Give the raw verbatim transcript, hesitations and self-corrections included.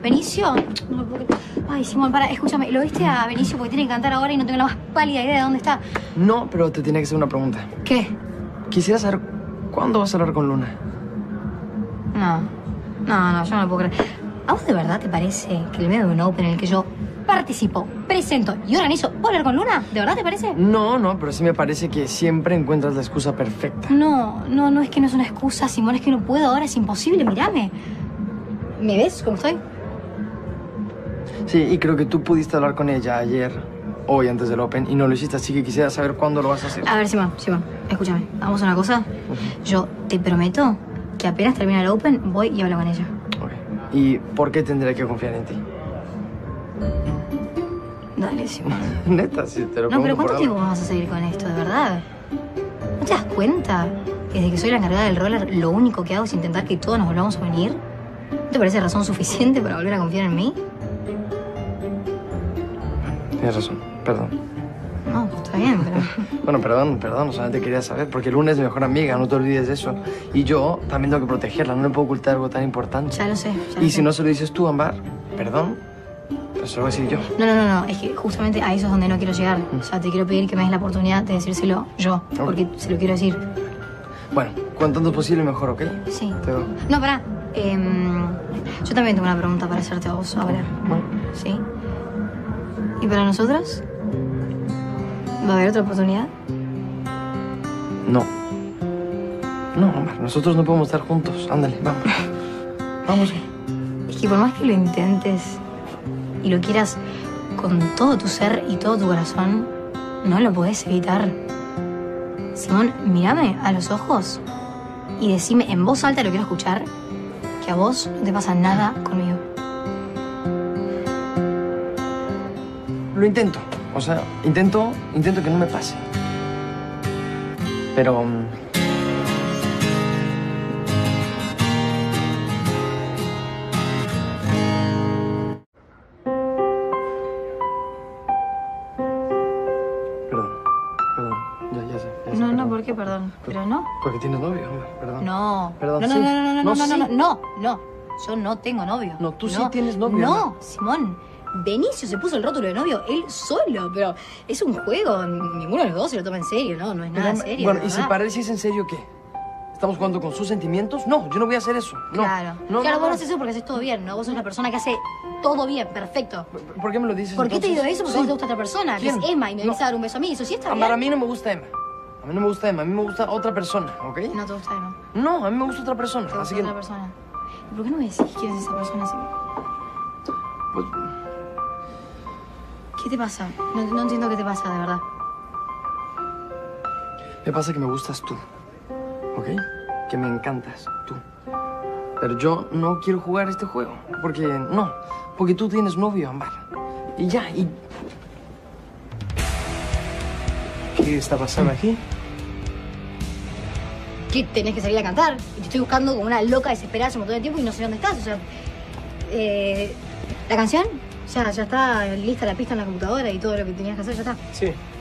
¿Benicio? No lo puedo creer. Ay, Simón, para, escúchame. ¿Lo viste a Benicio? Porque tiene que cantar ahora y no tengo la más pálida idea de dónde está. No, pero te tenía que hacer una pregunta. ¿Qué? Quisiera saber cuándo vas a hablar con Luna. No. No, no, yo no lo puedo creer. ¿A vos de verdad te parece que el medio de un Open en el que yo participo, presento y organizo, ¿puedo hablar con Luna? ¿De verdad te parece? No, no, pero sí me parece que siempre encuentras la excusa perfecta. No, no, no es que no es una excusa, Simón, es que no puedo ahora, es imposible, mírame. ¿Me ves cómo estoy? Sí, y creo que tú pudiste hablar con ella ayer, hoy antes del Open, y no lo hiciste, así que quisiera saber cuándo lo vas a hacer. A ver, Simón, Simón, escúchame, hagamos una cosa. Uh-huh. Yo te prometo que apenas termine el Open, voy y hablo con ella. Ok. ¿Y por qué tendría que confiar en ti? Dale, Simón. Neta, si te lo No, pero ¿cuánto por tiempo vamos a seguir con esto, de verdad? ¿No te das cuenta? Desde que soy la encargada del roller, lo único que hago es intentar que todos nos volvamos a venir. ¿No te parece razón suficiente para volver a confiar en mí? Tienes razón, perdón. No, está bien, pero... Bueno, perdón, perdón, solamente quería saber, porque Luna es mi mejor amiga, no te olvides de eso. Y yo también tengo que protegerla, no le puedo ocultar algo tan importante. Ya lo sé, ya Y lo si sé. no se lo dices tú, Ámbar, perdón, pues se lo voy a decir yo. No, no, no, no, es que justamente a eso es donde no quiero llegar. O sea, te quiero pedir que me des la oportunidad de decírselo yo, Okay. porque se lo quiero decir. Bueno, cuanto antes posible mejor, ¿ok? Sí. Te doy. No, pará. Eh, yo también tengo una pregunta para hacerte a vos ahora. Bueno. ¿Sí? ¿Y para nosotros? ¿Va a haber otra oportunidad? No. No, Ámbar, nosotros no podemos estar juntos. Ándale, vamos. Vamos. Es que por más que lo intentes y lo quieras con todo tu ser y todo tu corazón, no lo podés evitar. Simón, mírame a los ojos y decime en voz alta, lo quiero escuchar, que a vos no te pasa nada conmigo. Lo intento. O sea, intento, intento que no me pase. Pero... Um... Perdón, perdón, ya, ya sé. Ya sé No, no, perdón. ¿por qué perdón? Pero no. Porque tienes novio, Ámbar, perdón. No. Perdón, no, no, sí. no, no, no, no, No, no, sí. no, no, no. Yo no tengo novio. No, tú sí tienes novio, No, Ámbar. Simón. Benicio se puso el rótulo de novio él solo, pero es un juego. Ninguno de los dos se lo toma en serio, ¿no? No es nada Pero, serio. bueno, de ¿y si verdad. para él sí es en serio qué? ¿Estamos jugando con sus sentimientos? No, yo no voy a hacer eso. No. Claro. No, claro, no, vos no. no haces eso porque haces todo bien, ¿no? Vos sos la persona que hace todo bien, perfecto. ¿Por qué me lo dices ¿Por qué te entonces? digo eso? Porque Sí. a vos te gusta otra persona, ¿Quién? que es Emma, y me No. vienes a dar un beso a mí. Eso sí está Ámbar, a bien. mí no me gusta Emma. A mí no me gusta Emma, a mí me gusta otra persona, ¿ok? No te gusta Emma. No, a mí me gusta otra persona, Te así gusta que... otra persona. ¿Y por qué no me decís quién es esa persona así? Pues, ¿Qué te pasa? No, no entiendo qué te pasa, de verdad. me pasa que me gustas tú, ¿ok? Que me encantas tú. Pero yo no quiero jugar este juego, porque no, porque tú tienes novio, Ámbar. Y ya, y... ¿Qué está pasando aquí? ¿Qué? Tenés que salir a cantar. Y te estoy buscando como una loca desesperada hace un montón de tiempo y no sé dónde estás. O sea, eh, ¿la canción? Ya, ya está lista la pista en la computadora y todo lo que tenías que hacer ya está. Sí,